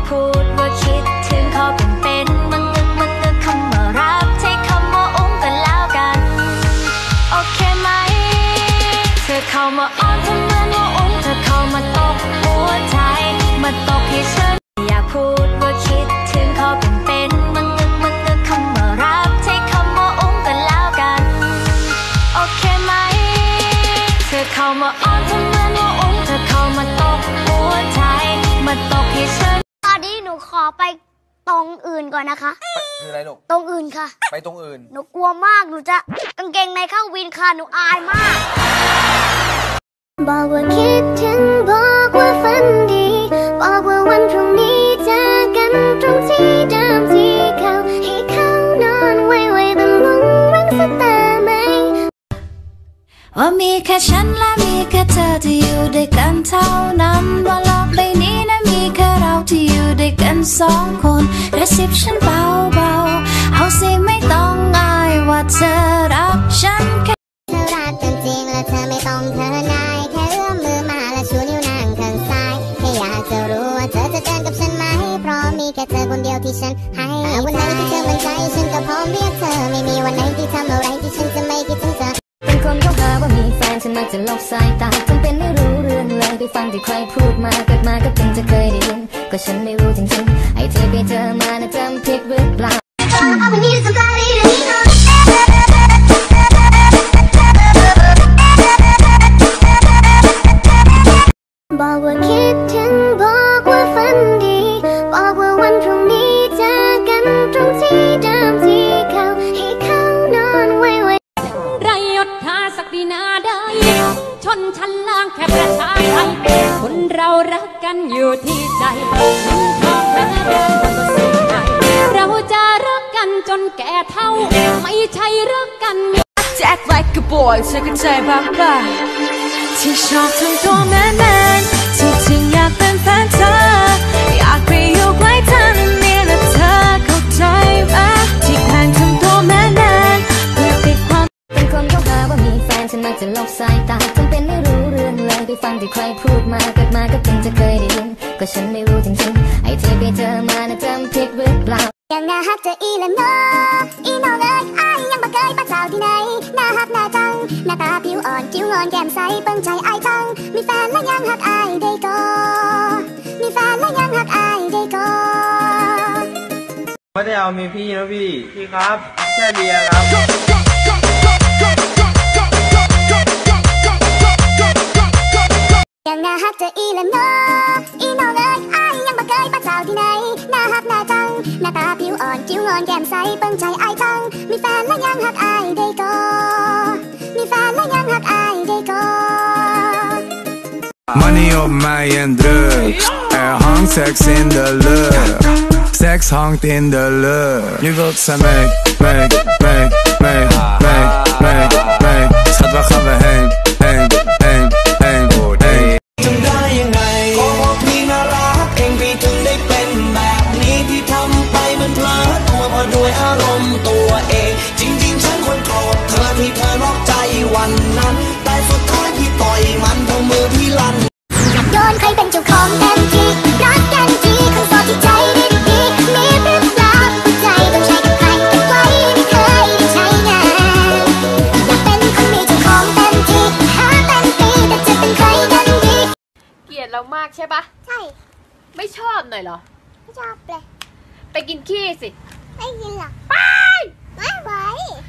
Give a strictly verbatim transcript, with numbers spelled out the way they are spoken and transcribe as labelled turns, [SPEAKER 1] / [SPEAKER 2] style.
[SPEAKER 1] พูดว่าคิดถึงขอเป็นเป็นมึงนึกมึงนึกคำว่ารักใช้คำว่าอุ้งกันแล้วกันโอเคไหมเธอเข้ามาอ้อนทำเหมือนว่าอุ้งเธอเข้ามาตกหัวใจมาตกให้ฉันอยากพูดว่าคิดถึงขอเป็นเป็นมึงนึกมึงนึกคำว่ารักใช้คำว่าอุ้งกันแล้วกันโอเคไหมเธอเข้ามาอ้อนทำเหมือนว่าอุ้งเธอเข้ามาตกหัวใจมาตกให้ฉัน
[SPEAKER 2] ตอนนี้หนูขอไปตรงอื่นก่อนนะคะ
[SPEAKER 3] คืออะไรลูก
[SPEAKER 2] ตรงอื่นค่ะ
[SPEAKER 3] ไปตรงอื่น
[SPEAKER 2] หนูกลัวมากหนูจะกางเกงในเข้าวินค่ะหนูอายมากบอกว่าคิดถึงบอกว่าฝันดีบอกว่าวันพรุ่งนี้เจอกันตรงที่เดิมที่เขาให้เขานอนไว้ไว้ตรงลงรังสตาร์ไหม
[SPEAKER 1] ว่ามีแค่ฉันและมีแค่เธอที่อยู่ด้วยกันเท่านั้นว่าโลกใบนี้นั้นมีแค่เราที่อยู่ด้วยกันสองคนกระซิบฉันเบาๆเอาสิไม่ต้องอายว่าเธอรักฉันแค่
[SPEAKER 2] เธอรักกันจริงและเธอไม่ต้องเธอนายแค่เอื้อมมือมาและชูนิ้วนางข้างซ้ายแค่อยากจะรู้ว่าเธอจะเดินกับฉันไหมเพราะมีแค่เธอคนเดียวที่ฉันให้วันไหนที่เธอมั่นใจฉันก็พร้อมเรียกเธอไม่มีวันไหนที่ทำอะไรที่ฉันจะไม่คิดถึงเธอ
[SPEAKER 1] เป็นคนเข้าหาว่ามีแฟนฉันมักจะหลบสายตาทำเป็นไม่รู้เรื่องเลยไปฟังที่ใครพูดมาเกิดมาก็เพิ่งจะเคยได้ยินก็ฉันไม่รู้จริงๆไอ้ที่ไปเจอมาน่ะจำผิดหรือเปล่า
[SPEAKER 2] บอกว่าคิดถึงบอกว่าฝันดีบอกว่าวันพรุ่งนี้เจอกันตรงที่เดิมที่เขาให้เขานอนไว้ไว้
[SPEAKER 4] ไรยศหาศักดินาได้ชนชั้นล่างแค่ประชาไทยคนเรารักกันอยู่ที่ใจถึงท้องแพ้เดินก็สู้ใจเราจะรักกันจนแก่เท่าไม่ใช่รักกัน
[SPEAKER 1] แจ็ค like a boy เธอก็ใจบ้าบ้าที่ชอบทำตัวแมนแมนที่จริงอยากเป็นแฟนเธออยากไปอยู่ใกล้เธอนี่แหละเธอเข้าใจไหมที่แกล้งทำตัวแมนแมนเพื่อปิดความเป็นคนเข้าหาว่ามีแฟนฉันมักจะหลบสายตาทำเป็นไม่รู้เรื่องเลยไปฟังที่ใครพูดมาเกิดมาก็เพิ่งจะเคยได้ยินก็ฉันไม่รู้จริงๆไอ้ที่ไปเจอมาน่ะจำผิดหรือเปล่า
[SPEAKER 2] ยังน่าฮักเจออีละเนาะอีน้องเอ้ยอ้ายยังบ่เคยปะเจ้าที่ไหนน่าฮักน่าจังหน้าตาผิวอ่อนคิ้วงอนแก้มใสเปิ้งใจอ้ายจังมีแฟนแล้วยังฮักอ้ายได้ก่อมีแฟนแล้วยังฮักอ้ายได้ก่อ
[SPEAKER 3] ไม่ได้เอามีพี่นะพี่พี่ครับแค่เบียร์ครับ
[SPEAKER 2] ยังน่าฮักเจออีละเนาะอีน้องเอ้ยอ้ายยังบ่เคยปะเจ้าที่ไหนน่าฮักน่าจังหน้าตาผิวอ่อนคิ้วงอนแก้มใสเปิ้งใจอ้ายจังมีแฟนแล้วยังฮักอ้ายได้ก่อมีแฟนแล้วยังฮักอ้ายได้ก่อ
[SPEAKER 5] Money on my and drugs Er hang sex in the love Sex hang in the love Nu wilt zij mee, mee, mee, mee, mee, mee, mee Schat, waar gaan we heen, heen, heen, heen, heen
[SPEAKER 6] จำได้ยังไงก็บอกพี่น่ารักเองพี่ถึงได้เป็นแบบนี้ที่ทำไปมันเพลิดตัวเพราะด้วยอารมณ์ตัวเองจริงๆฉันคนโกรธเธอที่เธอนอกใจวันนั้นแต่สุดท้ายพี่ต่อยมันเพราะมือพี่ลั่น
[SPEAKER 2] โดนใครเป็นเจ้าของเต็มที่รักกันทีคำสอนที่ใจดีดีมีหรือเปล่าใจต้องใช้กับใครเก็บไว้ไม่เคยได้ใช้งานอยากเป็นคนมีเจ้าของเต็มที่หาเต็มปีแต่จะเป็นใครกันดี
[SPEAKER 4] เกลียดเรามากใช่ปะ
[SPEAKER 2] ใช่
[SPEAKER 4] ไม่ชอบหน่อยเหรอ
[SPEAKER 2] ไม่ชอบเลย
[SPEAKER 4] ไปกินขี้สิ
[SPEAKER 2] ไม่กินหรอก
[SPEAKER 4] ไป
[SPEAKER 2] ไม่ไหว